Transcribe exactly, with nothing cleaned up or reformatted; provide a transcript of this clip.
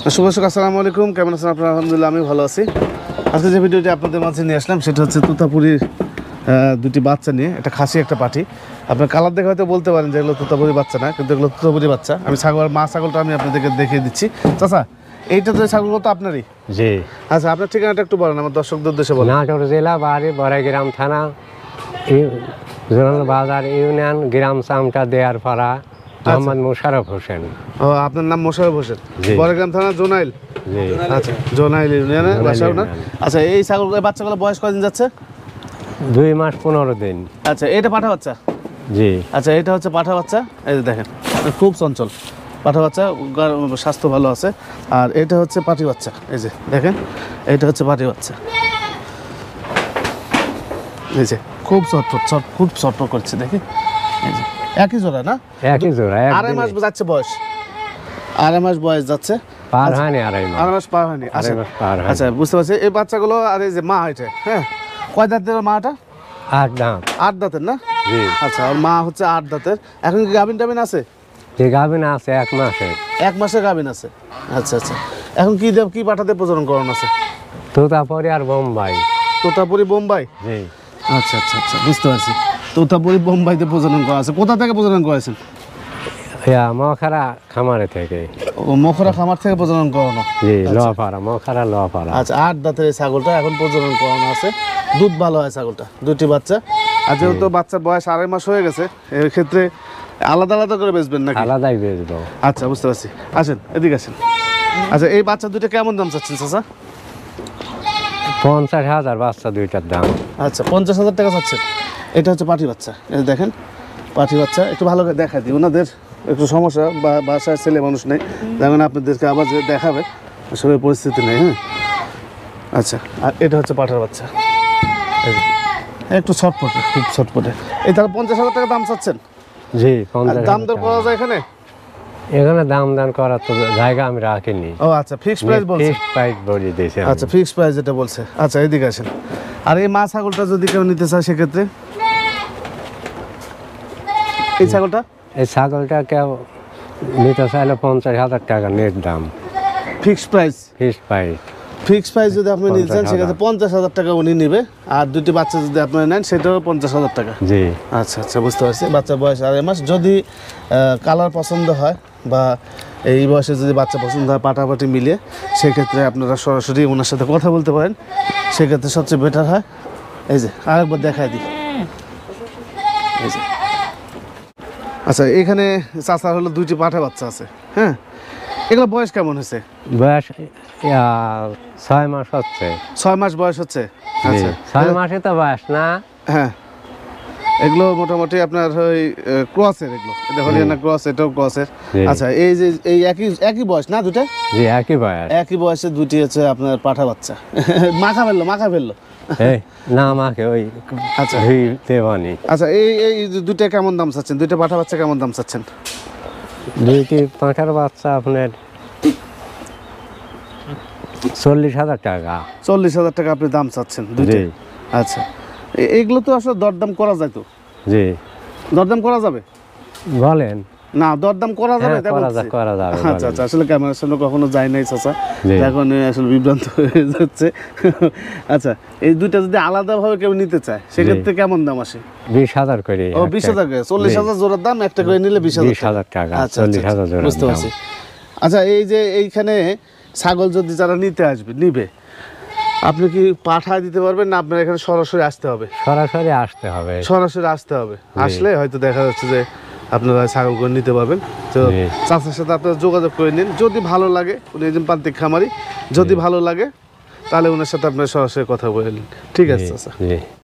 শুভ সকাল, আসসালামু আলাইকুম। কেমন আছেন আপনারা? আলহামদুলিল্লাহ, আমি ভালো আছি। আজকে যে ভিডিওটি আপনাদের মাঝে নিয়ে আসলাম সেটা হচ্ছে তোতাপুরির দুটি বাচ্চা নিয়ে, একটা খাসি একটা পাঠি। আপনার কালার দেখে হয়তো বলতে পারেন যে এগুলো তোতাপুরি বাচ্চা না, কিন্তু এগুলো তোতাপুরি বাচ্চা। আমি ছাগল মা ছাগলটা আমি আপনাদেরকে দেখিয়ে দিচ্ছি। চাচা, এইটা তো ছাগলগুলো তো আপনারই? জি। আচ্ছা, আপনার ঠিকানাটা একটু বলেন আমার দর্শকদের উদ্দেশ্যে বলেন। নাটোর জেলা বাড়ি বড়াইগ্রাম থানা, জোনাল বাজার ইউনিয়ন, গ্রাম চামটা দেয়ার পাড়া, মোহাম্মদ মোশাররফ হোসেন। ও, আপনার নাম মোশাররফ হোসেন, বড়াইগ্রাম থানা, জোনাইল। জি। আচ্ছা, জোনাইল ইউনিয়নে বাসা না? আচ্ছা, এই ছাগল বাচ্চাগুলো বয়স কদিন যাচ্ছে? দুই মাস পনেরো দিন। আচ্ছা, এটা পাঠা বাচ্চা? জি। আচ্ছা, এটা হচ্ছে পাঠা বাচ্চা। এই যে দেখেন, খুব চঞ্চল পাঠা বাচ্চা, স্বাস্থ্য ভালো আছে। আর এটা হচ্ছে পাটি বাচ্চা। এই যে দেখেন, এটা হচ্ছে পাটি বাচ্চা। এই যে খুব চটপট চট খুব চটপট করছে, দেখি। এই যে একই জোড়া না? একই জোড়া। আড়াই মাস যাচ্ছে বয়স, আড়াই মাস বয়স যাচ্ছে। পার হয়নি আড়াই মাস। আড়াই মাস পার হয়নি। আচ্ছা, আচ্ছা, বুঝতে পারছি। এই বাচ্চাগুলো আর এই যে মা, এটা হ্যাঁ, কয় দাঁতের মাটা? আট দাঁত। আট দাঁতের না? জি। আচ্ছা, আর মা হচ্ছে আট দাঁতের। এখন কি গাভিন টাভিন আছে? যে গাভিন আছে এক মাসে। এক মাসের গাভিন আছে। আচ্ছা আচ্ছা, এখন কি দেব কি পাঠাতে প্রজনন করানো আছে? তোতাপুরি আর বোম্বাই। তোতাপুরি বোম্বাই? জি। আচ্ছা আচ্ছা আচ্ছা, বুঝতে পারছি। তোতাপুরি বোম্বাইতে প্রজনন করা আছে। কোথা থেকে প্রজনন করেছেন? মখারা খামারে থেকে। ও, মখরা খামার থেকে প্রজনন করানো? জি, লোহাপাড়া, মখারা লোহাপাড়া। আচ্ছা, আট দাঁতের এই ছাগলটা এখন প্রজনন করানো আছে। দুধ ভালো হয় ছাগলটা, দুটি বাচ্চা। আর যেহেতু বাচ্চার বয়স আড়াই মাস হয়ে গেছে, এর ক্ষেত্রে আলাদা আলাদা করে বেচবেন নাকি? আলাদাই বেচবো। আচ্ছা, বুঝতে পারছি। আসেন, এদিকে আসেন। আচ্ছা, এই বাচ্চা দুটো কেমন দাম চাচ্ছেন চাচা? পঞ্চাশ হাজার বাচ্চা দুইটার দাম। আচ্ছা, পঞ্চাশ হাজার টাকা চাচ্ছেন। এটা হচ্ছে পাঠি বাচ্চা। এই দেখেন, পাঠি বাচ্চা। একটু ভালো করে দেখা দিই, ওনাদের একটু সমস্যা, বা বাসায় ছেলে মানুষ নেই, যেমন আপনাদেরকে আবার যে দেখাবে আসলে পরিস্থিতি নেই। হ্যাঁ, আচ্ছা। আর এটা হচ্ছে পাঠার বাচ্চা। এই যে একটু ছটপটে, খুব ছটপটে। এই তাহলে পঞ্চাশ হাজার টাকা দাম চাচ্ছেন? জি, পঞ্চাশ। দাম দর করা যায় এখানে? এখানে দাম দাম করার তো জায়গা আমি রাখিনি। ও আচ্ছা, ফিক্সড প্রাইস বলছে? ফিক্সড প্রাইস বলে দিয়েছে। আচ্ছা, ফিক্সড প্রাইস যেটা বলছে। আচ্ছা, এদিকে আসেন। আর এই মা ছাগলটা যদি কেউ নিতে চায় সেক্ষেত্রে? এই ছাগলটা? এই ছাগলটা কেউ নিতে চাইলে পঞ্চাশ হাজার টাকা নেট দাম। Fixed price? Fixed price. Fixed price যদি আপনি নিতে চান সেক্ষেত্রে পঞ্চাশ হাজার টাকা উনি নেবে। আর দুটি বাচ্চা যদি আপনারা নেন সেটাও পঞ্চাশ হাজার টাকা। জি। আচ্ছা আচ্ছা, বুঝতে পারছি। বাচ্চার বয়স আড়াই মাস। যদি কালার পছন্দ হয় বা এই বয়সে যদি বাচ্চা পছন্দ হয়, পাটাপাটি মিলিয়ে, সেক্ষেত্রে আপনারা সরাসরি ওনার সাথে কথা বলতে পারেন। সেক্ষেত্রে সবচেয়ে বেটার হয়। এই যে আরেকবার দেখাই দিই। এই যে আচ্ছা, এখানে চাচার হলো দুইটি পাঠা বাচ্চা আছে। হ্যাঁ, এগুলো বয়স কেমন হয়েছে? বয়স ছয় মাস হচ্ছে। ছয় মাস বয়স হচ্ছে? আচ্ছা, ছয় মাসে তো বয়স না। হ্যাঁ, এগুলো মোটামুটি আপনার ওই ক্রসের, এগুলো এটা হরিয়ানা ক্রস, এটাও ক্রসের। আচ্ছা, এই যে এই একই একই বয়স না দুটো? জি, একই বয়স। একই বয়সে দুটি হচ্ছে আপনার পাঠা বাচ্চা। মাখা ফেললো মাখা ফেললো না মাকে ওই। আচ্ছা, দেওয়ানি। আচ্ছা, এই এই দুইটা কেমন দাম চাচ্ছেন? দুইটা পাঠা বাচ্চা কেমন দাম চাচ্ছেন? দুইটি পাঁঠার বাচ্চা আপনার চল্লিশ হাজার টাকা। চল্লিশ হাজার টাকা আপনি দাম চাচ্ছেন দুইটা? আচ্ছা, এইগুলো তো আসলে দরদাম করা যায় তো? জি। দরদাম করা যাবে? বলেন। না, দরদাম করা যাবে? করা যাবে। আচ্ছা আচ্ছা, আসলে ক্যামেরার সামনে কখনো যায় নাই চাচা, এখন আসলে বিভ্রান্ত হয়ে যাচ্ছে। আচ্ছা, এই দুইটা যদি আলাদাভাবে কেউ নিতে চায় সেক্ষেত্রে কেমন দাম আসে? বিশ হাজার করে। ও, বিশ হাজার করে। চল্লিশ হাজার জোড়ার দাম, একটা করে নিলে বিশ হাজার টাকা। আচ্ছা, বুঝতে পারছি। আচ্ছা, এই যে এইখানে ছাগল যদি যারা নিতে আসবে নিবে, আপনি কি পাঠায় দিতে পারবেন না আপনার এখানে সরাসরি আসতে হবে? সরাসরি আসতে হবে। সরাসরি আসতে হবে। আসলে হয়তো দেখা যাচ্ছে যে আপনারা ছাগল করে নিতে পারবেন। তো চাচার সাথে আপনারা যোগাযোগ করে নিন। যদি ভালো লাগে, উনি একজন প্রান্তিক খামারি, যদি ভালো লাগে তাহলে ওনার সাথে আপনারা সরাসরি কথা বলে নিন। ঠিক আছে চাচা?